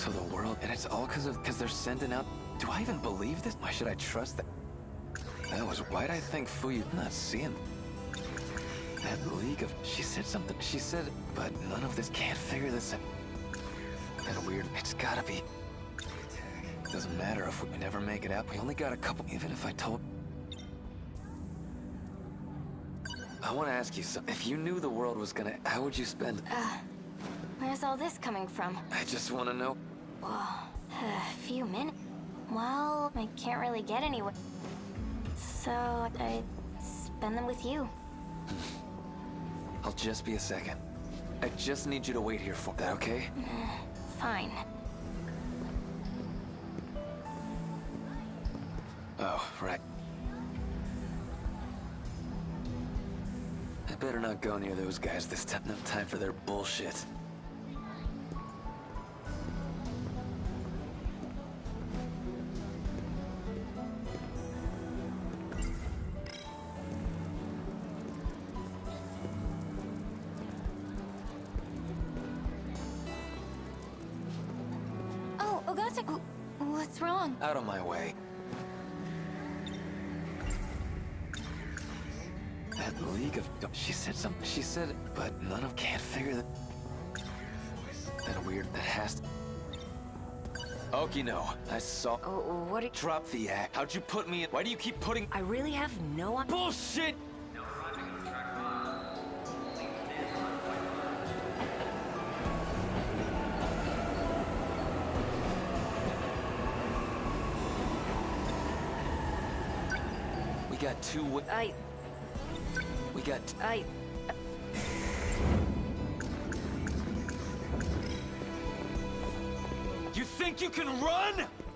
So the world, and it's all because they're sending out. Do I even believe this? Why should I trust that? Why'd I think Fuyu not seeing that league of? She said something. She said, but none of this can't figure this out. That weird. It's gotta be. Doesn't matter if we never make it out. We only got a couple. Even if I told. I want to ask you something. If you knew the world was gonna, how would you spend? Where's all this coming from? I just want to know. Whoa, a few minutes. Well, I can't really get anywhere. So I spend them with you. I'll just be a second. I just need you to wait here for that, okay? Fine. Oh, right. I better not go near those guys this time. No time for their bullshit. Oh, Ogata, what's wrong? Out of my way. That league of... She said something. She said, but none of can't figure that... That weird... That has to... Okino, I saw... Oh, what are... Drop the act. How'd you put me in... Why do you keep putting... I really have no... Bullshit! We got two... We got... You think you can run?!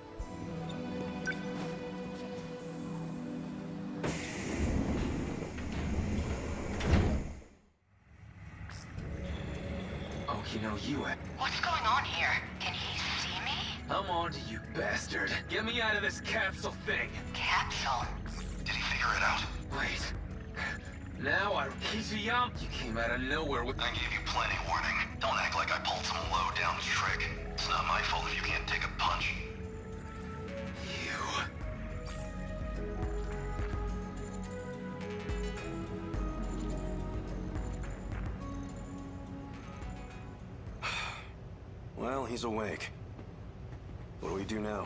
Oh, you know you... What's going on here? Can he see me? I'm on to you, bastard. Get me out of this capsule thing. Capsule? Did he figure it out? Wait. Now Kizuyama, you came out of nowhere with... I gave you plenty warning. Don't act like I pulled some low-down trick. It's not my fault if you can't take a punch. You... Well, he's awake. What do we do now?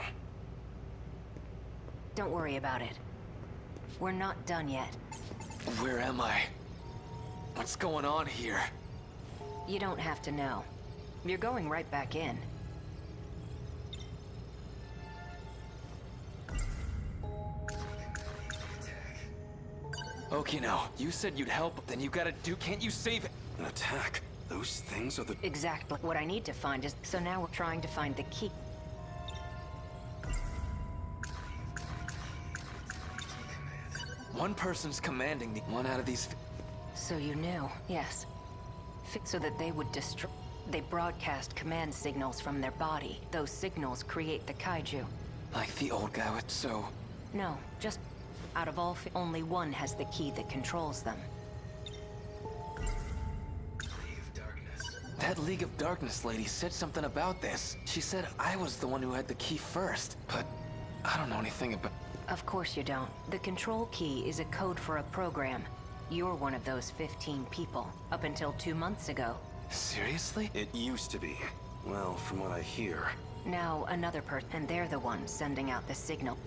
Don't worry about it. We're not done yet. Where am I? What's going on here? You don't have to know. You're going right back in. Okino, you said you'd help, then you gotta do... Can't you save it? An attack? Those things are the... Exactly. What I need to find is... So now we're trying to find the key. One person's commanding the... One out of these... So you knew, yes. So that they would destroy... They broadcast command signals from their body. Those signals create the kaiju. Like the old guy with... So... No, just... Out of all... Only one has the key that controls them. That League of Darkness lady said something about this. She said I was the one who had the key first, but... I don't know anything about... Of course you don't. The control key is a code for a program. You're one of those 15 people, up until 2 months ago. Seriously? It used to be. Well, from what I hear... Now another person, and they're the ones sending out the signal.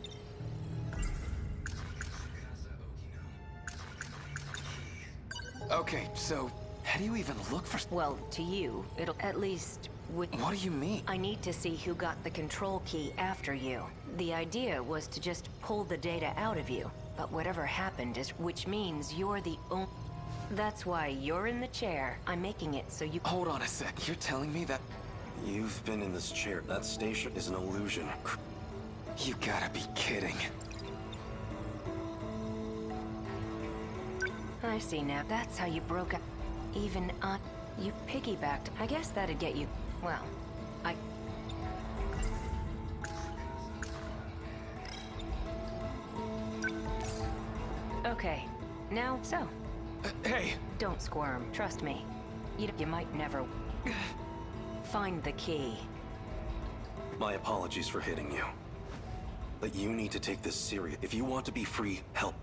Okay, so... How do you even look for... Well, to you, it'll at least... What do you mean? I need to see who got the control key after you. The idea was to just pull the data out of you. But whatever happened is... Which means you're the only... That's why you're in the chair. I'm making it so you... Hold on a sec. You're telling me that... You've been in this chair. That station is an illusion. You gotta be kidding. I see now. That's how you broke up. Even you piggybacked. I guess that'd get you... Well, Okay, now, so. Hey! Don't squirm, trust me. You might never... Find the key. My apologies for hitting you. But you need to take this serious. If you want to be free, help.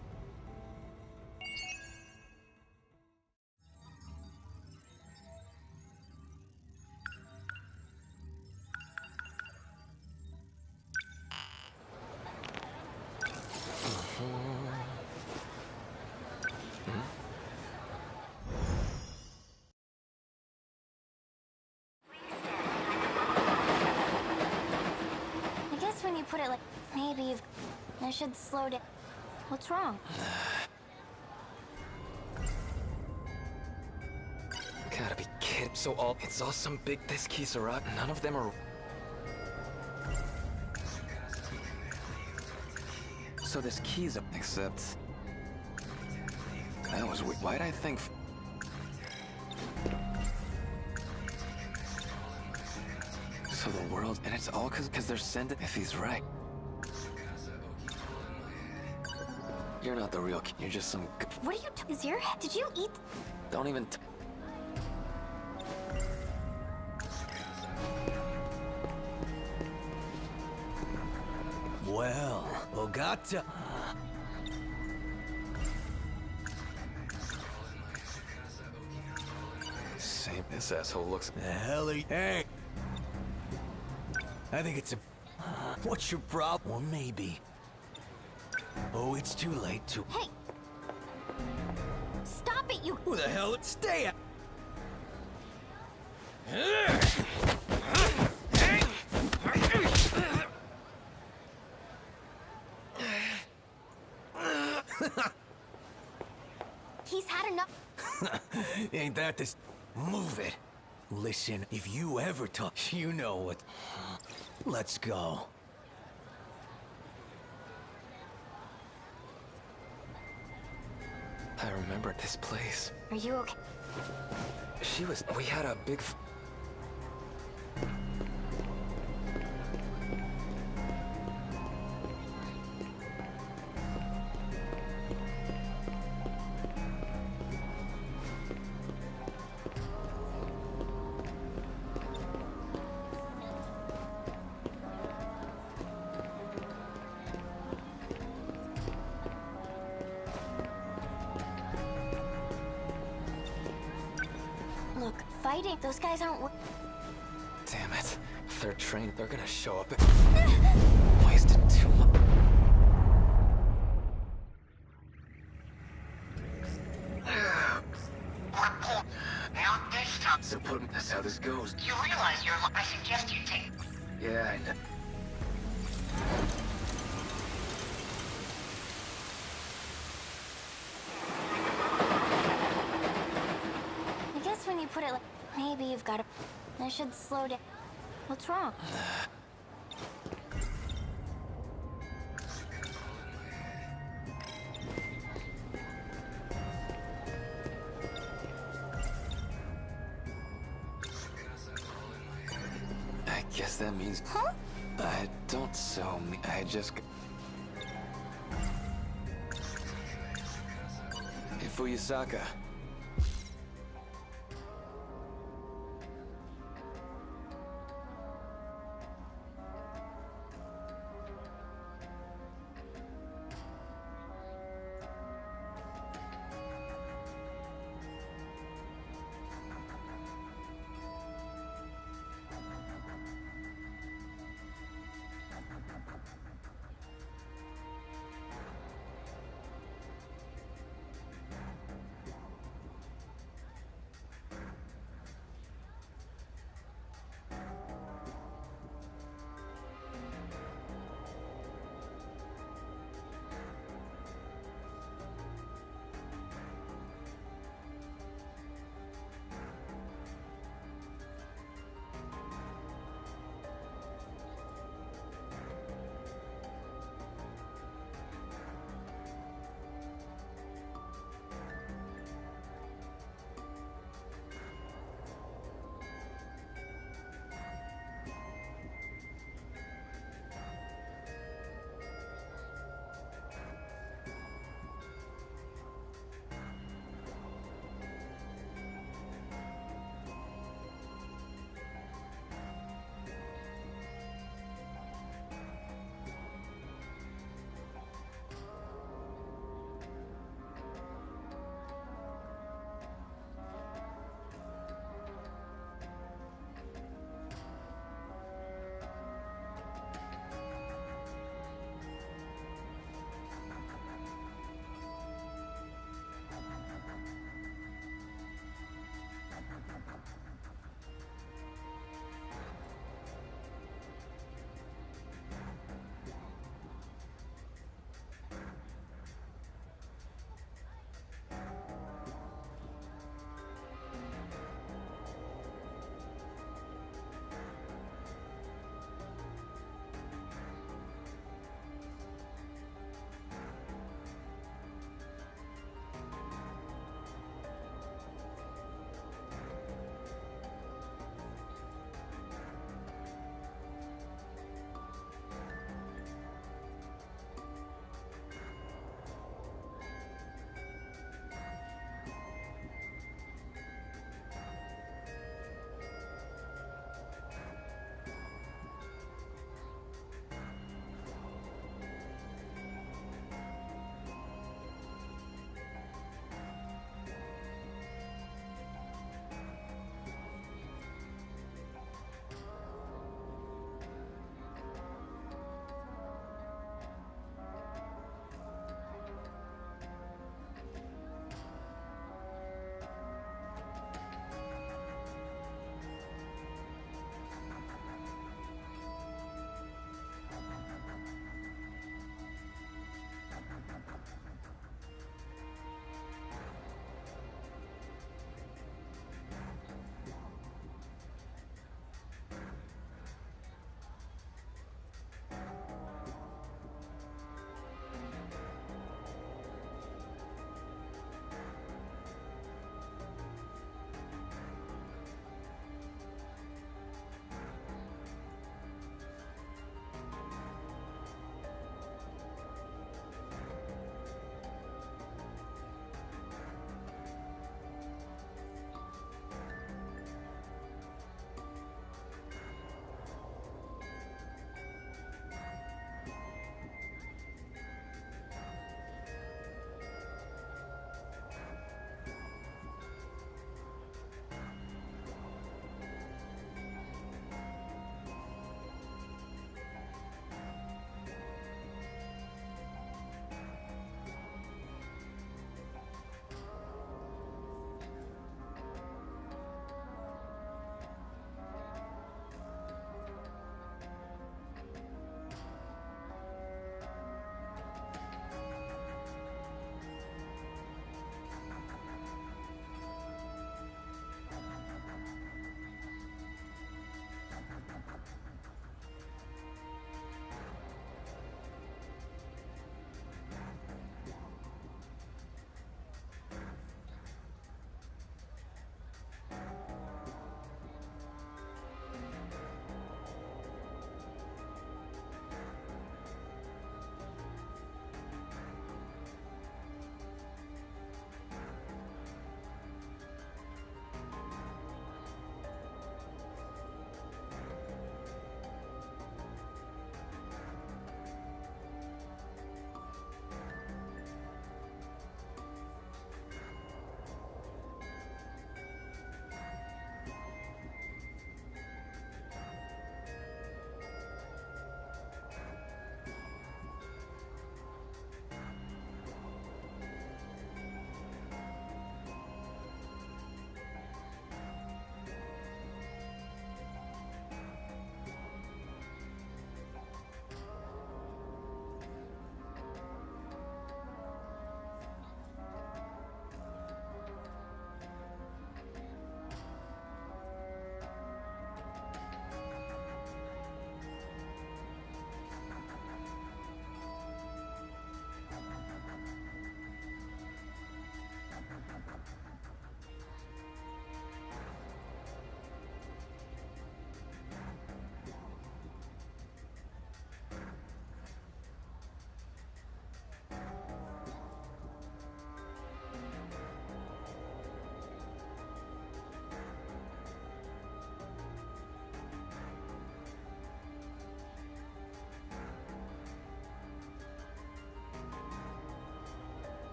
I guess when you put it like, maybe I should slow down. What's wrong? Gotta be kidding. So it's all some big this Kisarag. None of them are. So this key's up, except that was weird. Why'd I think? So the world, and it's all because they're sending. If he's right, you're not the real. You're just some. What are you? Is your head? Did you eat? Don't even. Well, Ogata. Same. This asshole looks. The hell are you? Hey! I think it's a... What's your problem? Or maybe... Oh, it's too late to... Hey! Stop it, you! Who the hell? Stay out! He's had enough. Ain't that this... Move it. Listen, if you ever talk, you know what... Let's go. I remember this place. Are you okay? She was. We had a big. Look, fighting. Those guys aren't. Damn it. If they're trained, they're gonna show up. Wasted too much. Report. Not this time. So that's how this goes. You realize you're... I suggest you take... Yeah, I know. I guess when you put it like, maybe you've got to. I should slow down. What's wrong? I guess that means. Huh? I don't so. I just. Hey, Fuyusaka.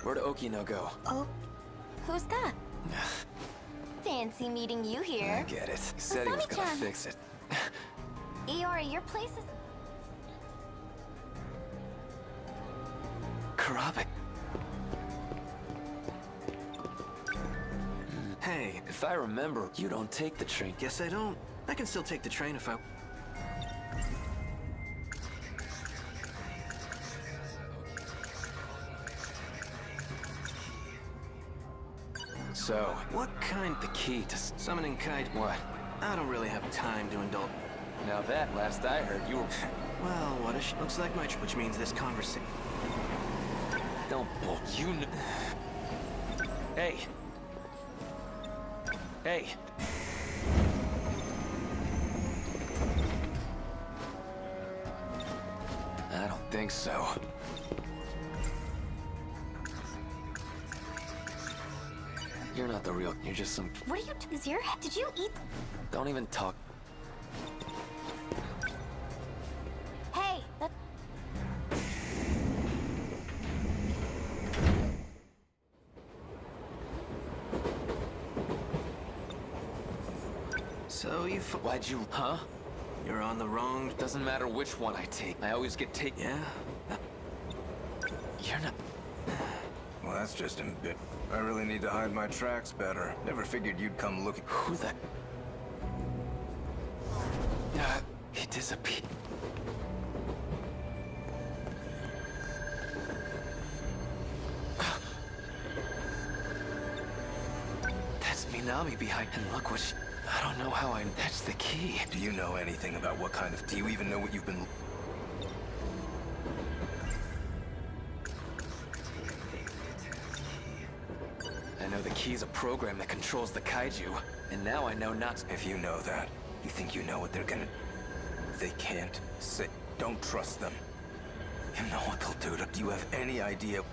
Where'd Okino go? Oh, who's that? Fancy meeting you I here. get it. He said he was gonna Asami-chan. fix it. Iori, your place is... Karabe. Hey, If I remember, you don't take the train. guess I don't. I can still take the train if I... So, What kind... the key to Summoning Kite... what? I don't really have time to indulge... Now that, last I heard, you were... Well, what a looks like my... Which means this conversation... Don't bull. You kn... Hey. Hey. I don't think so. You're not the real... You're just some... What are you... Is your... Did you eat... Don't even talk. Hey, that... So you... Why'd you... Huh? You're on the wrong... Doesn't matter which one I take. I always get taken. Yeah? You're not... Well, that's just a bit. I really need to hide my tracks better. Never figured you'd come looking. Who the... he disappeared. That's Minami behind. And look what she... I don't know how I... That's the key. Do you know anything about what kind of... Do you even know what you've been... I know the key's a program that controls the kaiju. And now I know not to... If you know that, you think you know what they're gonna... They can't say... Don't trust them. You know what they'll do to... Do you have any idea...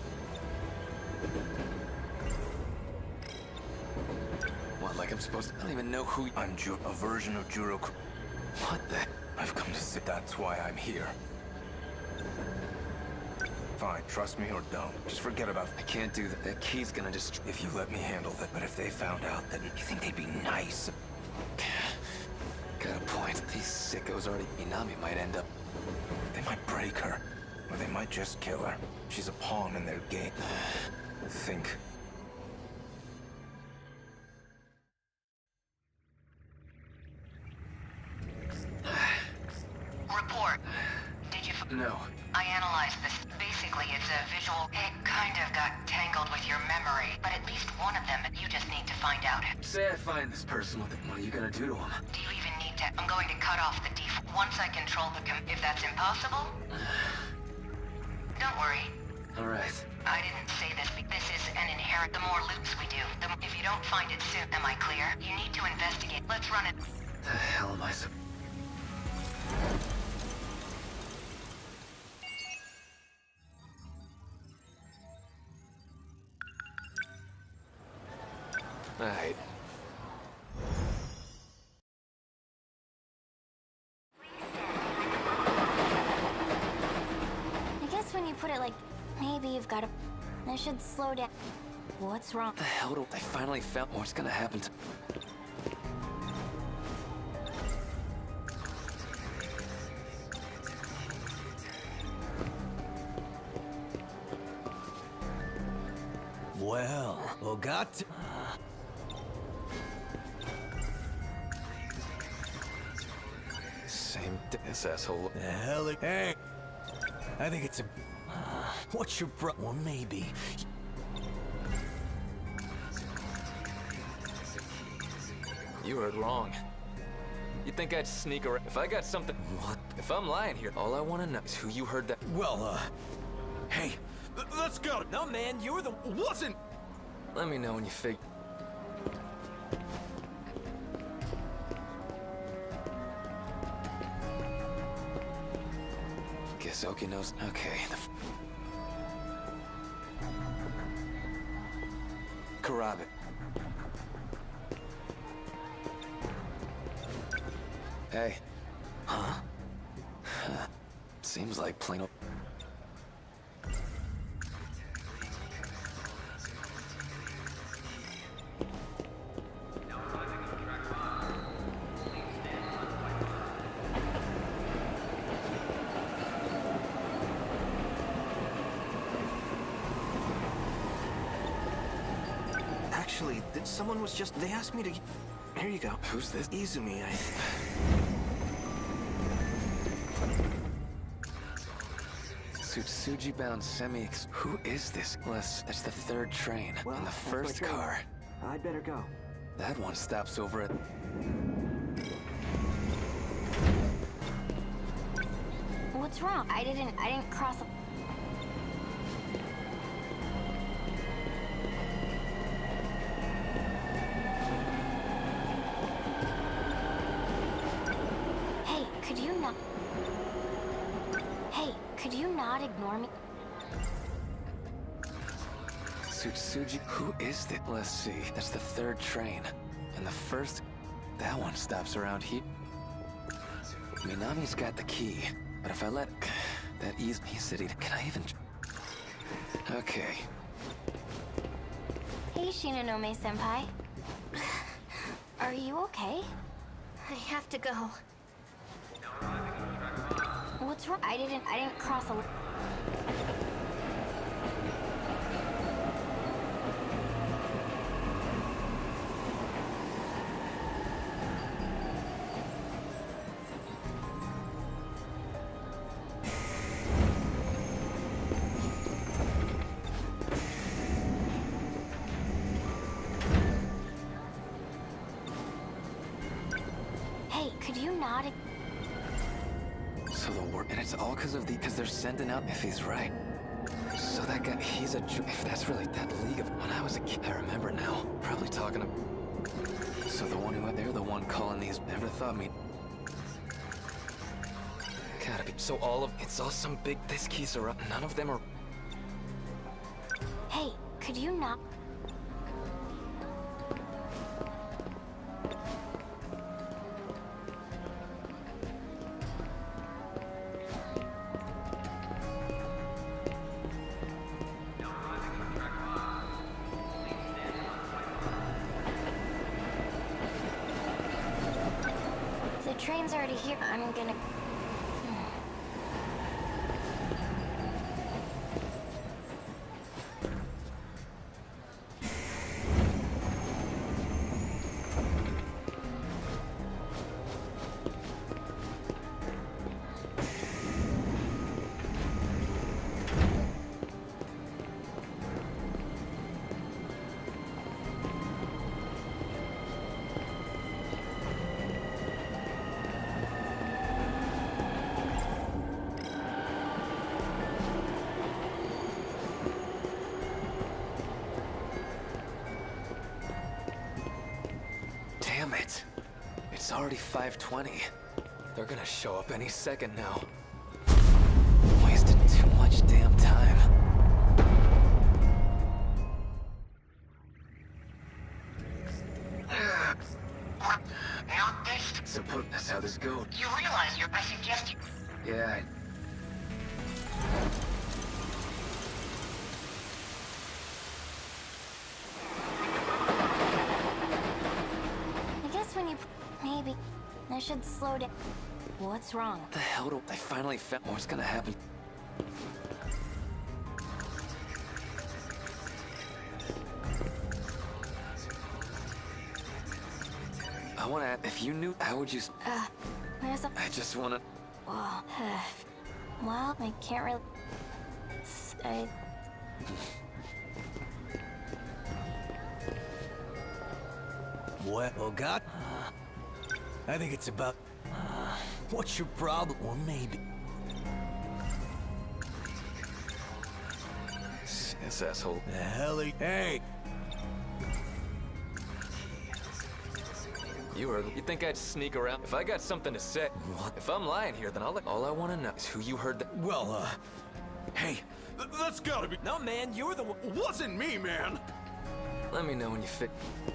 What, like I'm supposed to... I don't even know who... I'm a version of Juro... What the... I've come to say that's why I'm here. Fine, trust me or don't. Just forget about... I can't do that. That key's gonna just... If you let me handle that, but if they found out, then you think they'd be nice? Got a point. These sickos already... Minami might end up... They might break her, or they might just kill her. She's a pawn in their game. Think. Report. Did you... No. I analyzed this. Basically, it's a visual... It kind of got tangled with your memory, but at least one of them you just need to find out. Say I find this person, what are you gonna do to him? Do you even need to... I'm going to cut off the default once I control the if that's impossible? Don't worry. Alright. I didn't say this. This is an inherent... The more loops we do, if you don't find it soon, am I clear? You need to investigate. Let's run it. The hell am I so... Alright. I guess when you put it like... Maybe you've got to... I should slow down. What's wrong? What the hell do... I finally found... What's gonna happen to... Well, Ogata... Same... This asshole... The hell... Hey! I think it's a... What's your Or maybe... You heard wrong. You think I'd sneak around? If I got something... What? If I'm lying here, all I want to know is who you heard that... Well, Hey! Let's go! No, man, you're the... Wasn't... Let me know when you fig... Guess Oki knows... Okay, Karabe. Hey. Huh? Seems like plain old... Actually, someone was just... They asked me to... Here you go. Who's this? Izumi, I... Tsutsuji-bound semi-ex... Who is this? That's the third train. Well, and the that's my first train. car. I'd better go. That one stops over at... What's wrong? I didn't cross a... Hey, could you not... Hey, could you not ignore me? Tsutsuji... Who is this? Let's see. That's the third train. And the first... That one stops around here. Minami's got the key. But if I let... That he said he'd... Can I even... Okay. Hey, Shinonome-senpai. Are you okay? I have to go. What's wrong? I didn't cross a... Hey, could you not... So the word... And it's all because they're sending out... If he's right. So that guy... He's a... If that's really that League of... When I was a kid... I remember now. Probably talking to... So the one who... They're the one calling these... Never thought me... Gotta be... So all of... It's all some big... This keys are up. None of them are... Hey, could you not... The train's already here. I'm gonna... Damn it. It's already 5:20. They're gonna show up any second now. Wasted too much damn time. Now this... So that's how this goes. You realize I suggest you... Yeah, I guess when you... Maybe... I should slow down. What's wrong? What the hell do I finally found what's gonna happen? I wanna ask, if you knew, how would you... Where's the... I just wanna... Well, well, I can't really... I... What? Oh, God? I think it's about... What's your problem? Or maybe... This asshole. The hell are you... Hey! You think I'd sneak around? If I got something to say... What? If I'm lying here, then all I wanna know is who you heard that... Well, Hey, that's gotta be... No, man, you're the one... Wasn't me, man! Let me know when you fit...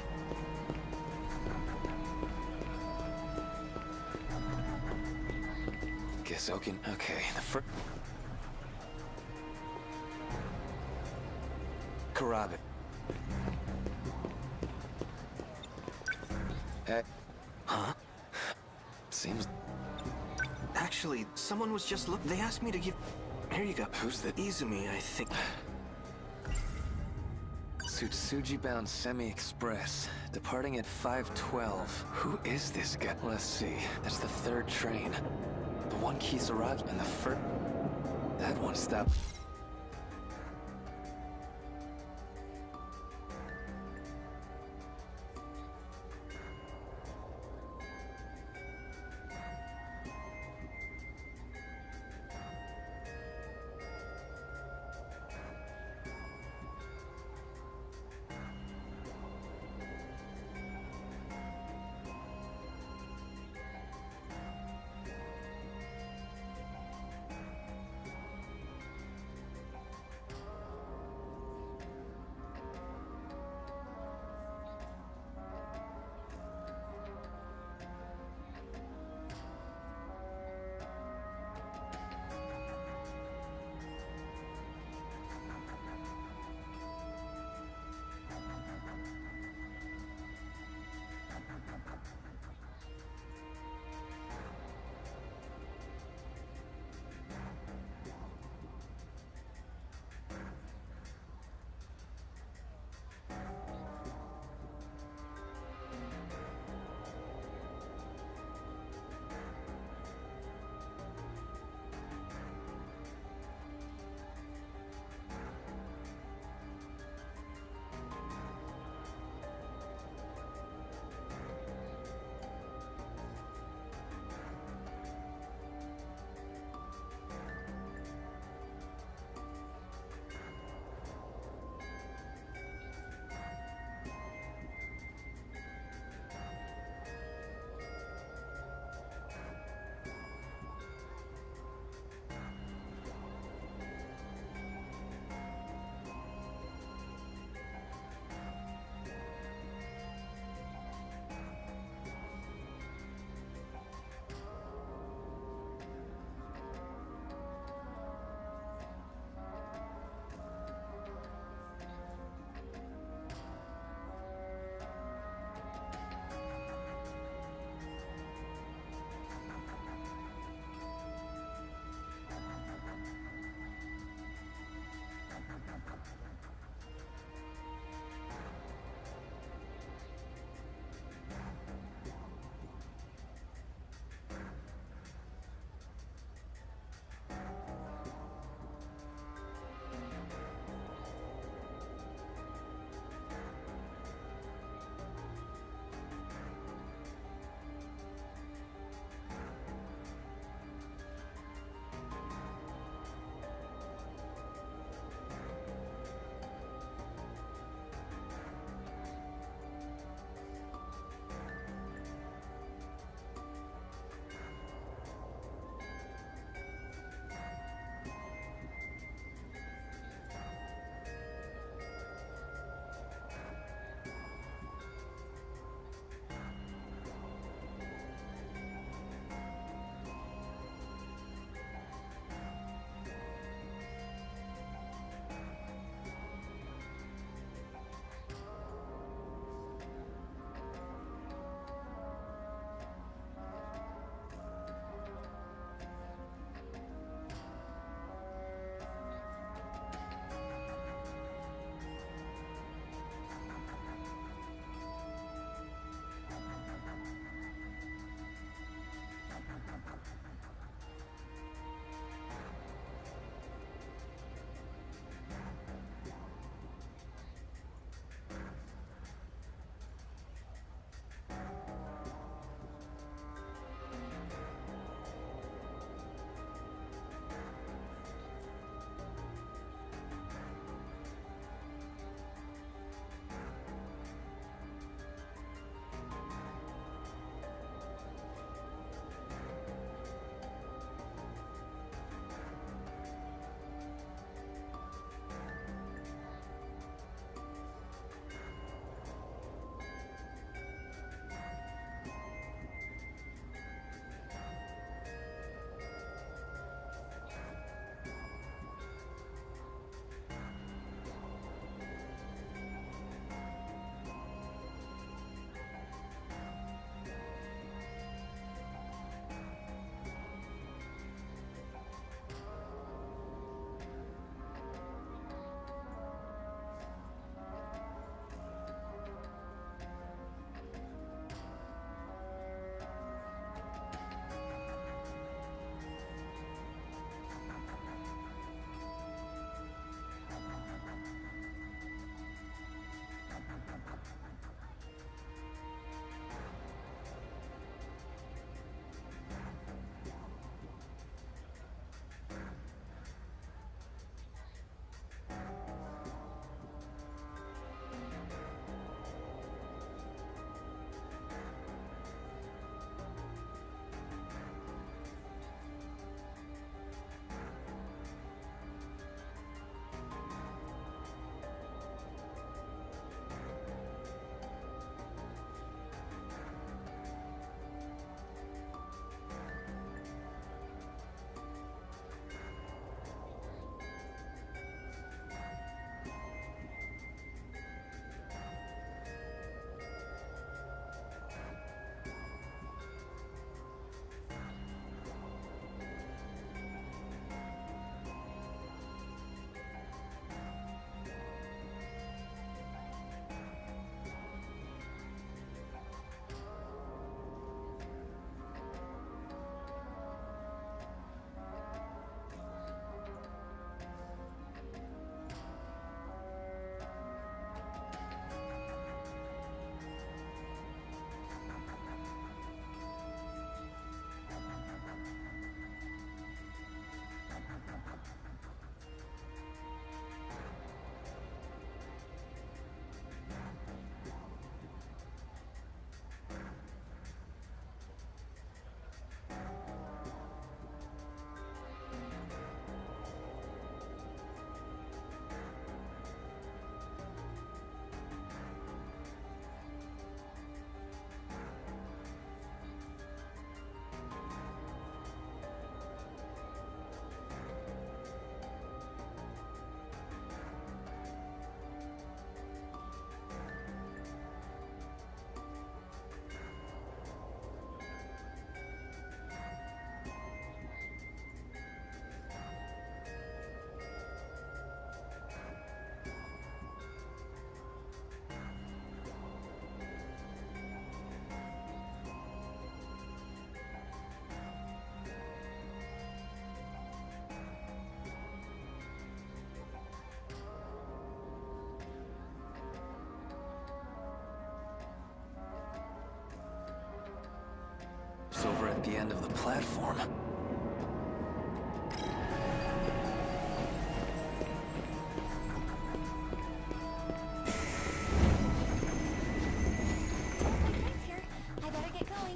Guess okay. Okay, the first... Karabe. Hey. Huh? Seems... Actually, someone was just look. They asked me to give... Here you go. Who's the... Izumi, I think. Tsutsuji-bound Semi-Express, departing at 5:12. Who is this guy? Let's see. That's the third train. The one Kisaragi and the first... That one stopped... It's over at the end of the platform. It's here. I better get going.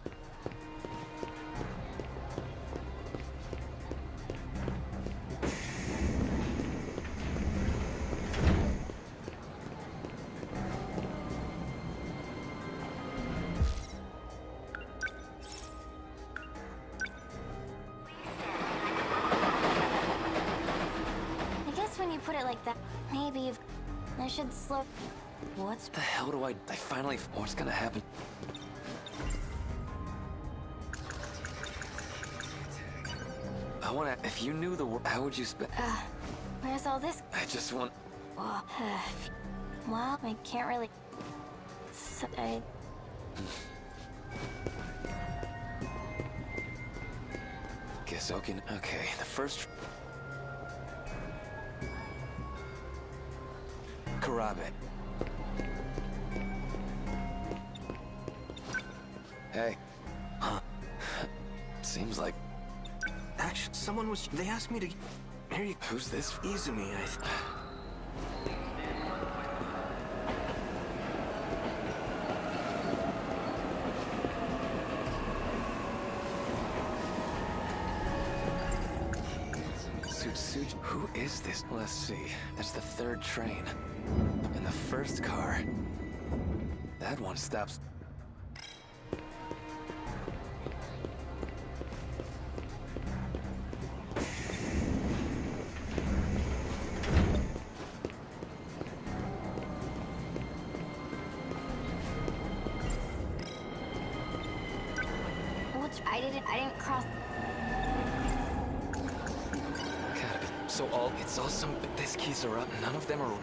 I guess when you put it like that, maybe I should slow. What's The hell do I finally... What's gonna happen? I wanna... If you knew the how would you spend... where's all this? I just want... Well, I can't really. So, Guess okay. Okay, the first... Karabe. Hey. Huh. Seems like... Actually, someone was... They asked me to... Here you... Who's this? Izumi, Tsutsuji. Who is this? Let's see. That's the third train. And the first car. That one stops... which I didn't cross. Gotta be. So it's all some... These keys are up. None of them are...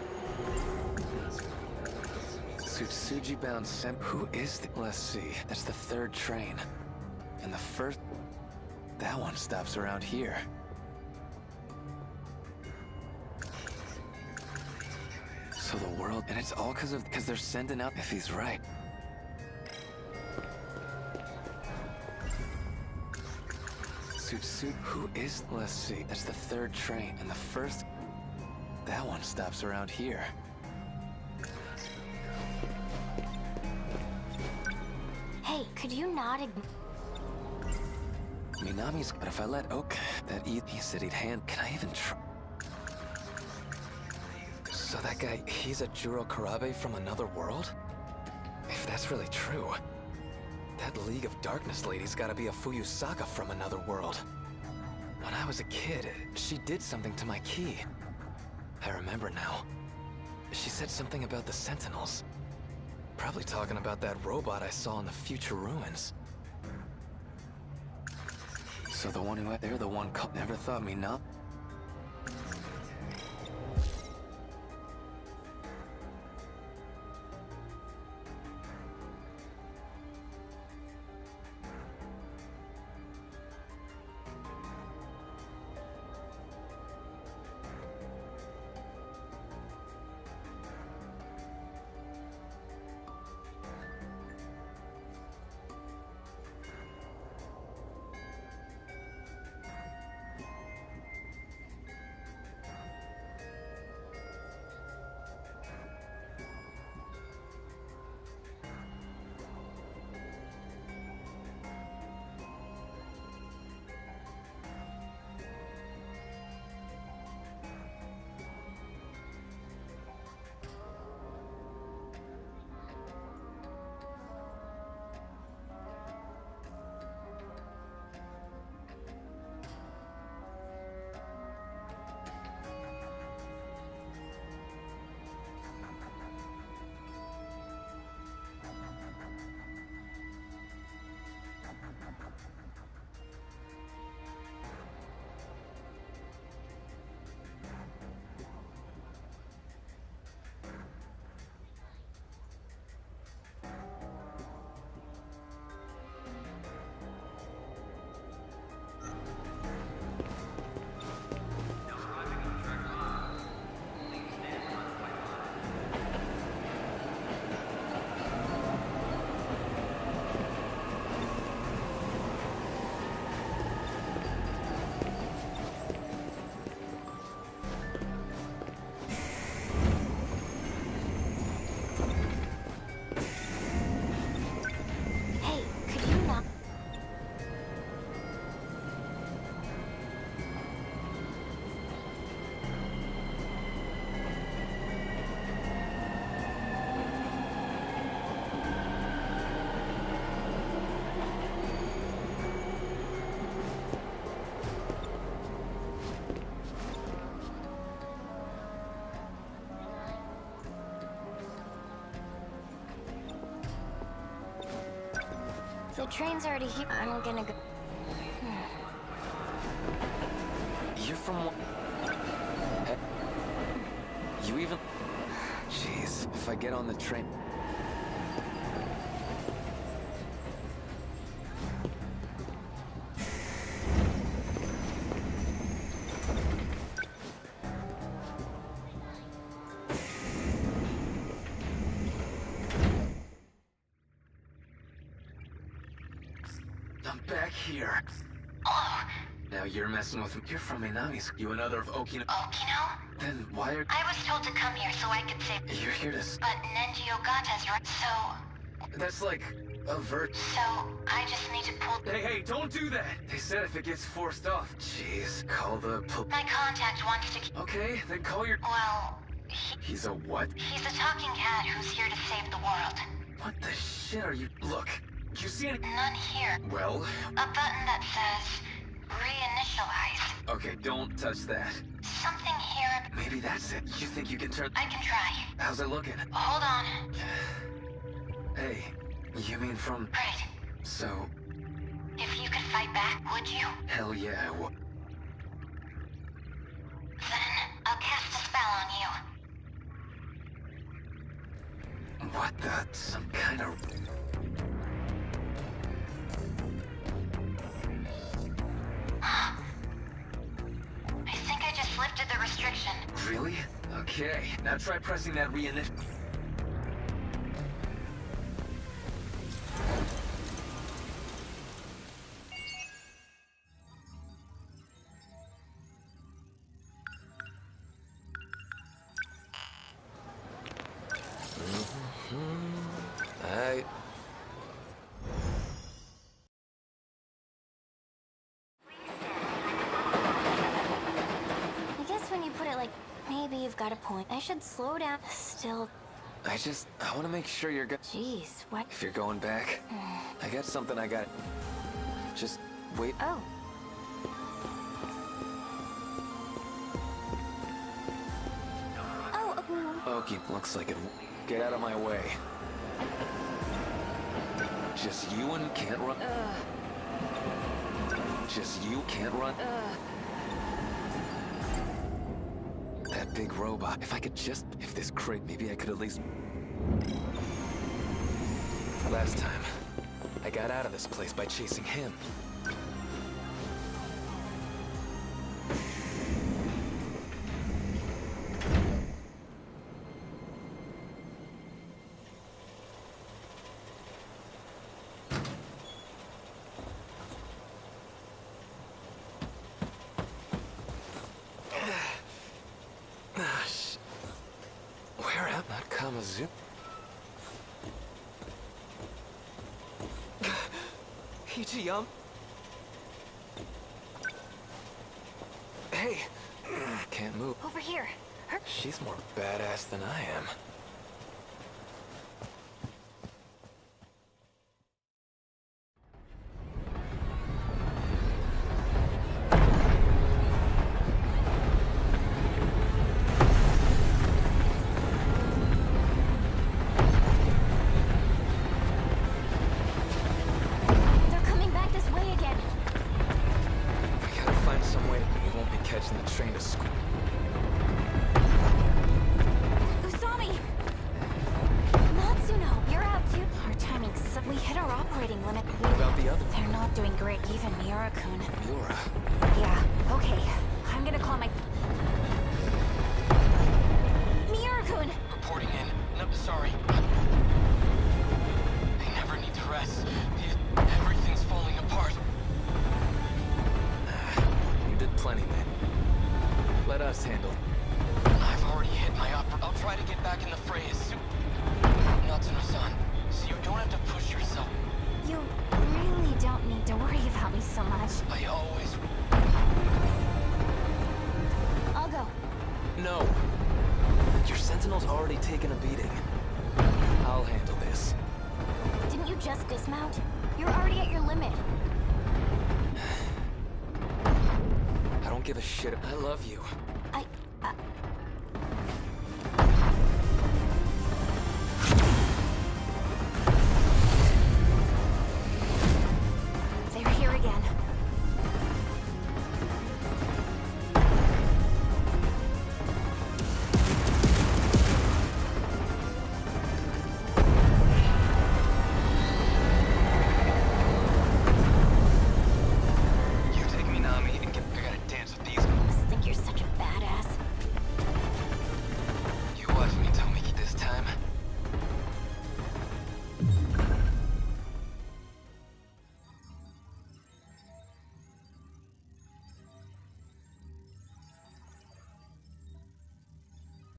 Tsutsuji bound Sem... Who is the... Let's see. That's the third train. And the first... That one stops around here. So the world... And it's all because they're sending out... If he's right. Tsutsuji... Who is... Let's see. That's the third train. And the first... That one stops around here. Hey, could you not Minami's... But if I let Oak... That he said he'd hand... Can I even try... So that guy... He's a Juro Karabe from another world? If that's really true... That League of Darkness lady's gotta be a Fuyusaka from another world. When I was a kid, she did something to my key. I remember now. She said something about the Sentinels. Probably talking about that robot I saw in the future ruins. So the one who... They're the one... Never thought me not... train's already here. I'm gonna go. You're from... You even... Jeez, if I get on the train... I'm back here. Oh, Now you're messing with me. You're from Minami's. You another of Okino. Okino? Then why are... I was told to come here so I could save... You're here to... But Nenji Ogata's right, so... That's like... a vert... So, I just need to pull... Hey, don't do that! They said if it gets forced off. Jeez, call the... My contact wants to... Okay, then call your... Well, He's a what? he's a talking cat who's here to save the world. What the shit are you... Look, you see any... None here. Well... A button that says... Reinitialize. Okay, don't touch that. Something here... Maybe that's it. You think you can turn... I can try. How's it looking? Hold on. Hey, you mean from... Great. So... If you could fight back, would you? Hell yeah, I would. Then, I'll cast a spell on you. What the... Some kind of... I think I just lifted the restriction. Really? Okay, now try pressing that reinit... I guess when you put it like, maybe you've got a point. I should slow down. Still, I want to make sure you're good. jeez, what? If you're going back, I got something I got. Just wait. Oh, Okay, looks like it. Get out of my way. Just you and can't run. Just you can't run. That big robot. If I could just... If this crate, maybe I could at least... Last time, I got out of this place by chasing him. Where am I? Kamazu? Ichiyam? Hey! Can't move. over here. She's more badass than I am. They're coming back this way again. We gotta find some way we won't be catching the train to school. Usami! Natsuno, you're out too. Our timing's we hit our operating limit. What about the other? They're not doing great, even Miura-kun. Miura? Yeah, okay. I'm gonna call my... Miura-kun! Reporting in. No, sorry. They never need to rest. Everything's falling apart. You did plenty, man. Let us handle. I've already hit my I'll try to get back in the fray as soon. Natsuno-san, so you don't have to push yourself. You really don't need to worry about me so much. I always... I'll go. No. Your sentinel's already taken a beating. I'll handle this. Didn't you just dismount? You're already at your limit. I don't give a shit. I love you.